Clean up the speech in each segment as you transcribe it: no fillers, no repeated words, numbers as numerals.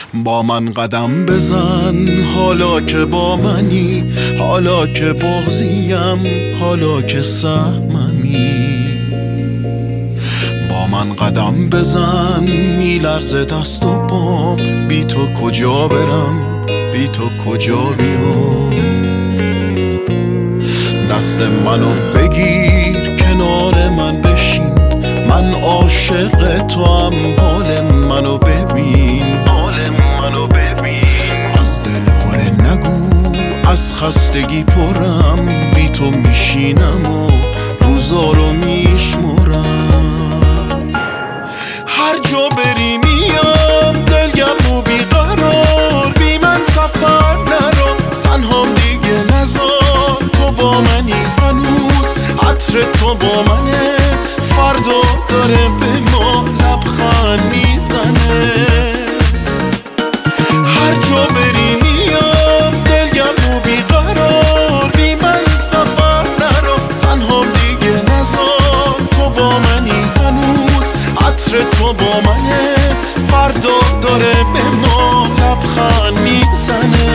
با من قدم بزن حالا که با منی، حالا که بغضیم، حالا که سهممی. با من قدم بزن میلرزه دست و پام، بی تو کجا برم، بی تو کجا بیام. دست منو بگیر کنار من بشین، من عاشق تو هم، حال منو ببین. از دل هره نگو، از خستگی پرم، بی تو میشینم و روزا رو میشمرم. هر جا بری میام دلگرم و بیقرار، بی من سفر نرو، تنهام دیگه نزار. تو با منی هنوز، عطر تو با منه، فردا داره به ما لبخند میزنه. هر جا بری میام دلگرم و بیقرار، بی من سفر نرو، تنهام دیگه نزار. تو با منی هنوز، عطر تو با منه، فردا داره به ما لبخند میزنه.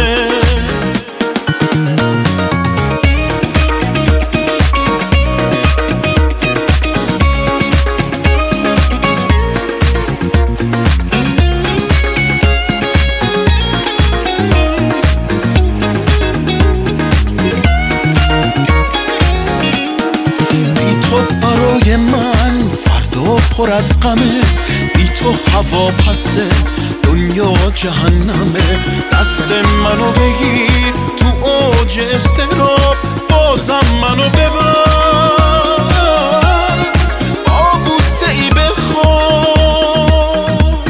برای من فردا پر از غمه، بی تو هوا پسه، دنیا جهنمه. دست منو بگیر تو اوج اضطراب، بازم منو ببر، با بوسه ای بخواب.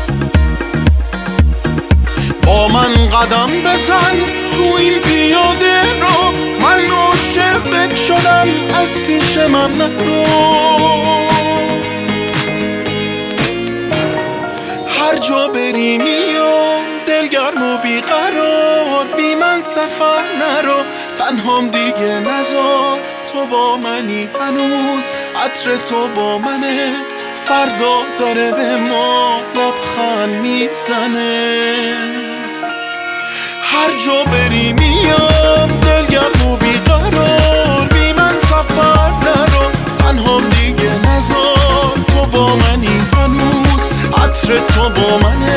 با من قدم بزن تو این پیاده رو، من عاشقت شدم، از پیش من نرو. هر جا بری میام دلگرم و بیقرار، بی من سفر نرو، تنهام دیگه نزار. تو با منی هنوز، عطر تو با منه، فردا داره به ما لبخند میزنه. هر جا بری میام دلگرم و بیقرار، بی من سفر نرو، تنهام دیگه نزار. تو با منی هنوز، عطر تو با منه،